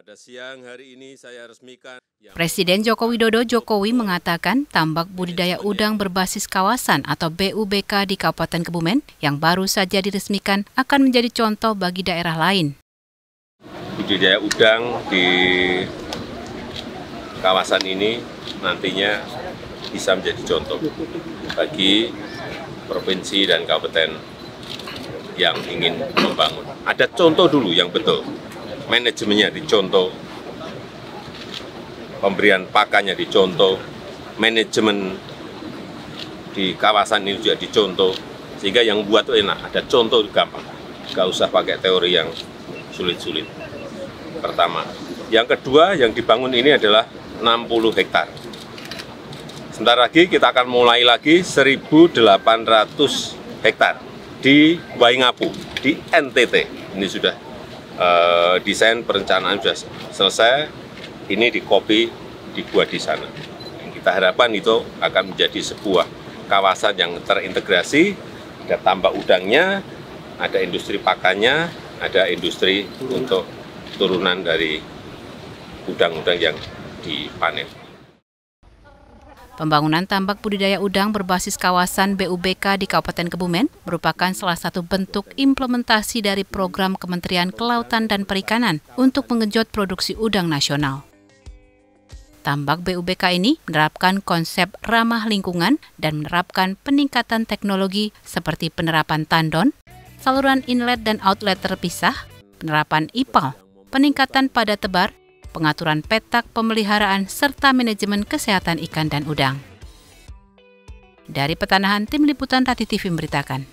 Pada siang hari ini saya resmikan. Presiden Joko Widodo mengatakan tambak budidaya udang berbasis kawasan atau BUBK di Kabupaten Kebumen yang baru saja diresmikan akan menjadi contoh bagi daerah lain. Budidaya udang di kawasan ini nantinya bisa menjadi contoh bagi provinsi dan kabupaten yang ingin membangun. Ada contoh dulu yang betul, manajemennya dicontoh, pemberian pakannya dicontoh, manajemen di kawasan ini juga dicontoh, sehingga yang buat itu enak, ada contoh gampang, nggak usah pakai teori yang sulit-sulit. Pertama. Yang kedua, yang dibangun ini adalah 60 hektar. Sebentar lagi kita akan mulai lagi 1.800 hektar di Waingapu, di NTT. Ini sudah desain perencanaan sudah selesai, ini dikopi, dibuat di sana. Kita harapkan itu akan menjadi sebuah kawasan yang terintegrasi, ada tambak udangnya, ada industri pakannya, ada industri untuk turunan dari udang-udang yang dipanen. Pembangunan tambak budidaya udang berbasis kawasan BUBK di Kabupaten Kebumen merupakan salah satu bentuk implementasi dari program Kementerian Kelautan dan Perikanan untuk menggenjot produksi udang nasional. Tambak BUBK ini menerapkan konsep ramah lingkungan dan menerapkan peningkatan teknologi seperti penerapan tandon, saluran inlet dan outlet terpisah, penerapan IPAL, peningkatan pada tebar, pengaturan petak pemeliharaan, serta manajemen kesehatan ikan dan udang. Dari Petanahan, Tim Liputan Rati TV memberitakan.